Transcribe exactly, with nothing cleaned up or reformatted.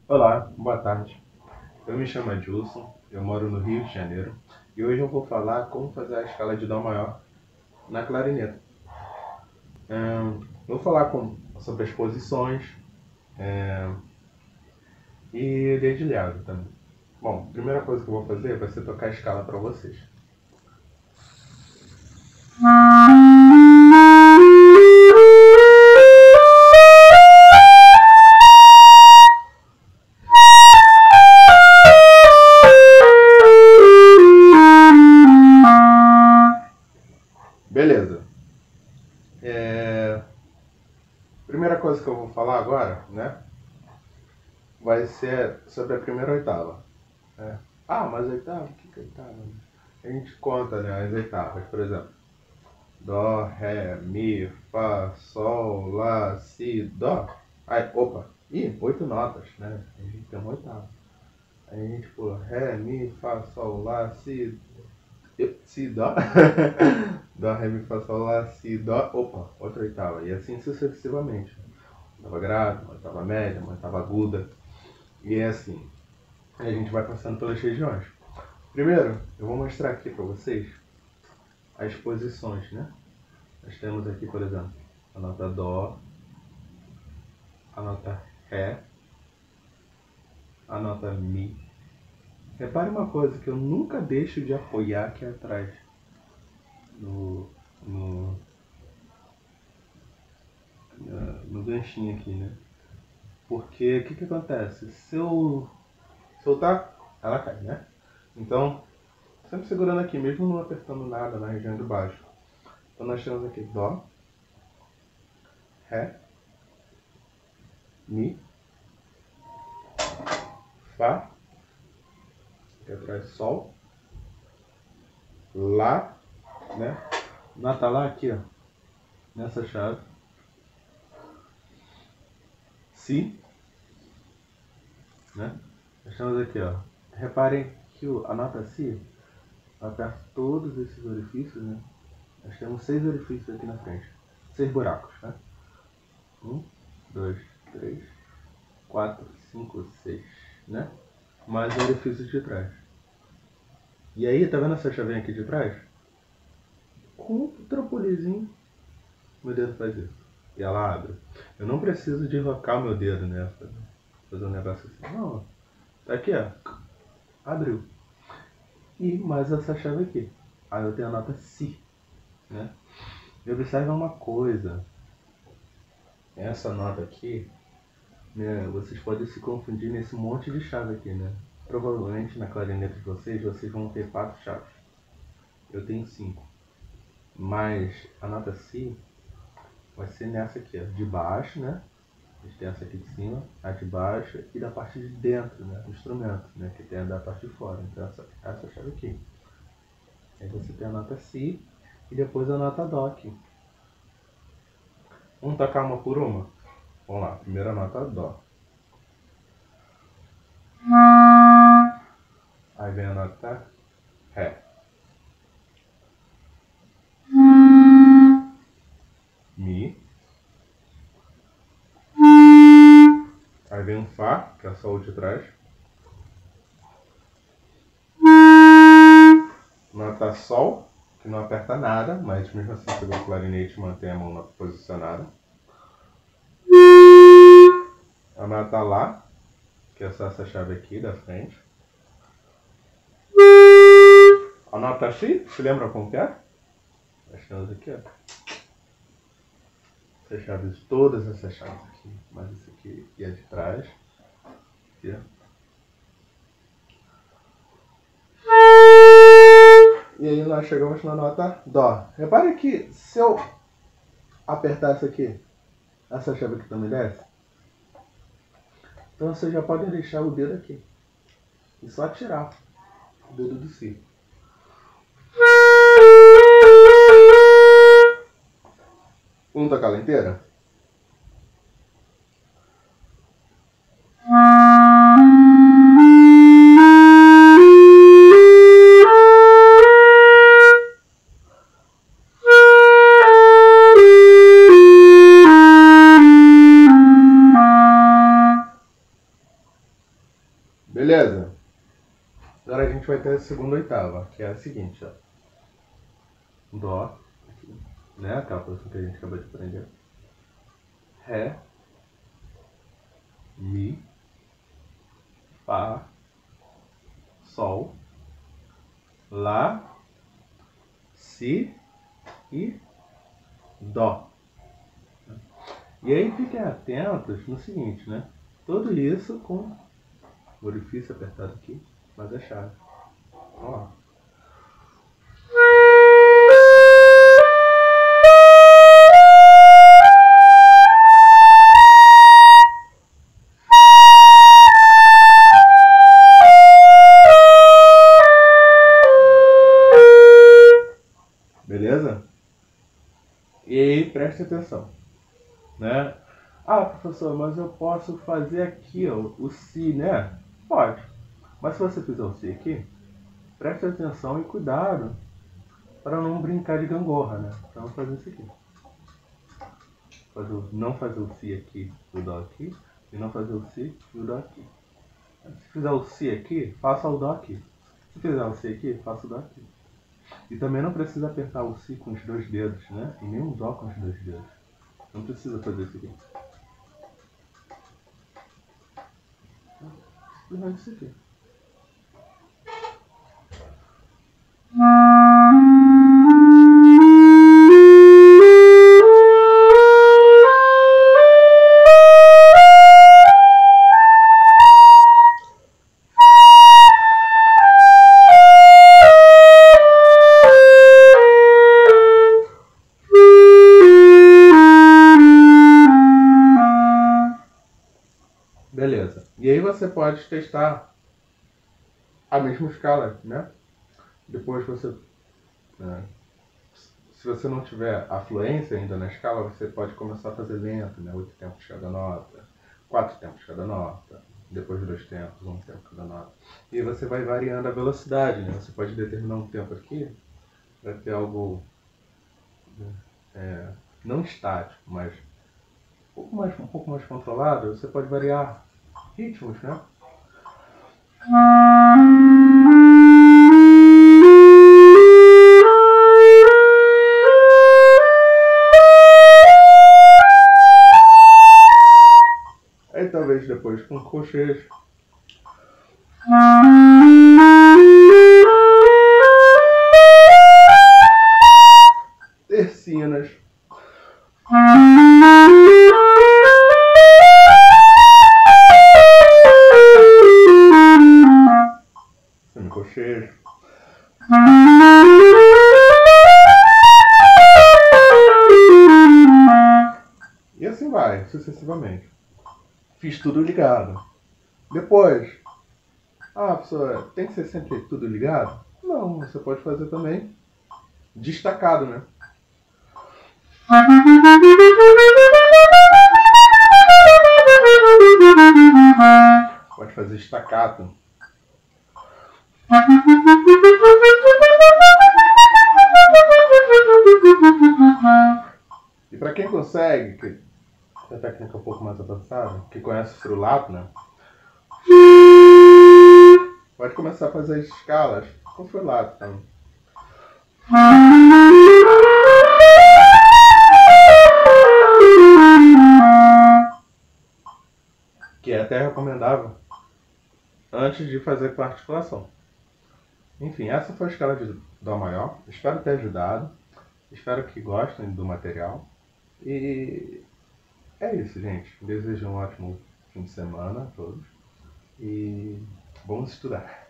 Olá, boa tarde. Eu me chamo Edilson, eu moro no Rio de Janeiro e hoje eu vou falar como fazer a escala de Dó maior na clarineta. Hum, vou falar com, sobre as posições é, e dedilhado também. Bom, a primeira coisa que eu vou fazer vai ser tocar a escala para vocês. Beleza. É... Primeira coisa que eu vou falar agora, né, vai ser sobre a primeira oitava. É. Ah, mas oitava? O que que é oitava? A gente conta, né, as oitavas, por exemplo. Dó, Ré, Mi, Fá, Sol, Lá, Si, Dó. Aí, opa, ih, oito notas, né? A gente tem uma oitava. Aí a gente pula Ré, Mi, Fá, Sol, Lá, Si, Si, Dó. Dó, Ré, Mi, Fá, Sol, Lá, Si, Dó. Opa, outra oitava. E assim sucessivamente. Uma oitava grave, uma oitava média, uma oitava aguda. E é assim. Aí a gente vai passando pelas regiões. Primeiro, eu vou mostrar aqui para vocês as posições, né? Nós temos aqui, por exemplo, a nota Dó, a nota Ré, a nota Mi. Repare uma coisa que eu nunca deixo de apoiar aqui atrás, no, no, no ganchinho aqui, né? Porque o que, que acontece? Se eu soltar, ela cai, né? Então, sempre segurando aqui, mesmo não apertando nada na região de baixo. Então nós temos aqui Dó, Ré, Mi, Fá, aqui atrás Sol, Lá, né? Nota Lá aqui, ó, nessa chave, Si, né? Nós temos aqui, ó. Reparem que a nota Si aperta todos esses orifícios, né? Nós temos seis orifícios aqui na frente, seis buracos, né? Um, dois, três, quatro, cinco, seis, né? Mais orifícios de trás. E aí, tá vendo essa chavinha aqui de trás? Com um trampolizinho, meu dedo faz isso. E ela abre. Eu não preciso deslocar o meu dedo, né? Fazer um negócio assim. Não, tá aqui, ó. Abriu. E mais essa chave aqui. Aí eu tenho a nota Si, né? E observe uma coisa. Essa nota aqui, né, vocês podem se confundir nesse monte de chave aqui, né? Provavelmente na clarineta de vocês, vocês vão ter quatro chaves. Eu tenho cinco. Mas a nota Si vai ser nessa aqui, ó, de baixo, né? A gente tem essa aqui de cima, a de baixo e da parte de dentro, né? Do instrumento, né? Que tem a da parte de fora. Então essa, essa chave aqui. Aí você tem a nota Si e depois a nota Dó aqui. Vamos tocar uma por uma? Vamos lá, primeira nota Dó. Aí vem a nota Ré. Mi. Aí vem um Fá, que é a Sol de trás. Nota Sol, que não aperta nada, mas mesmo assim pegou o clarinete mantém a mão posicionada. A nota Lá, que é só essa chave aqui da frente. A nota Si, se lembra como que é? Nós temos aqui, ó. Essas chaves, todas essas chaves aqui, mas esse aqui e a de trás. Aqui, ó. E aí nós chegamos na nota Dó. Repare que se eu apertar essa aqui, essa chave aqui também desce. Então vocês já podem deixar o dedo aqui. E só tirar o dedo do Si. Vamos tocar ela inteira? Beleza? Agora a gente vai ter a segunda oitava, que é a seguinte, ó. Dó, aqui, né? Aquela posição que a gente acabou de aprender. Ré, Mi, Fá, Sol, Lá, Si e Dó. E aí fiquem atentos no seguinte, né? Tudo isso com o orifício apertado aqui, mas é chave. Vamos lá. Beleza? E aí, preste atenção, né? Ah, professor, mas eu posso fazer aqui, ó, o Si, né? Pode. Mas se você fizer o Si aqui, preste atenção e cuidado para não brincar de gangorra, né? Para não fazer isso aqui. Fazer o, não fazer o Si aqui e o Dó aqui, e não fazer o Si e o Dó aqui. Se fizer o Si aqui, faça o Dó aqui. Se fizer o Si aqui, faça o Dó aqui. E também não precisa apertar o Si com os dois dedos, né? E nem o Dó com os dois dedos. Não precisa fazer isso aqui. Simplesmente isso aqui. Beleza. E aí você pode testar a mesma escala, né? Depois você, né? Se você não tiver a fluência ainda na escala, você pode começar a fazer lento, né? Oito tempos cada nota, quatro tempos cada nota, depois dois tempos, um tempo cada nota. E você vai variando a velocidade, né? Você pode determinar um tempo aqui para ter algo é, não estático, mas um pouco mais, um pouco mais controlado. Você pode variar ritmos, né? Aí talvez depois com cocheiros. Tercinas. Semicocheiros. E assim vai, sucessivamente. Fiz tudo ligado. Depois, ah, professor, tem que ser sempre tudo ligado? Não, você pode fazer também destacado, né? Pode fazer staccato. E para quem consegue, que a técnica é um pouco mais avançada, que conhece o frulato, né? Pode começar a fazer as escalas com frulato também. Que é até recomendável antes de fazer com a articulação. Enfim, essa foi a escala de Dó maior. Espero ter ajudado. Espero que gostem do material. E é isso, gente. Desejo um ótimo fim de semana a todos. E vamos estudar.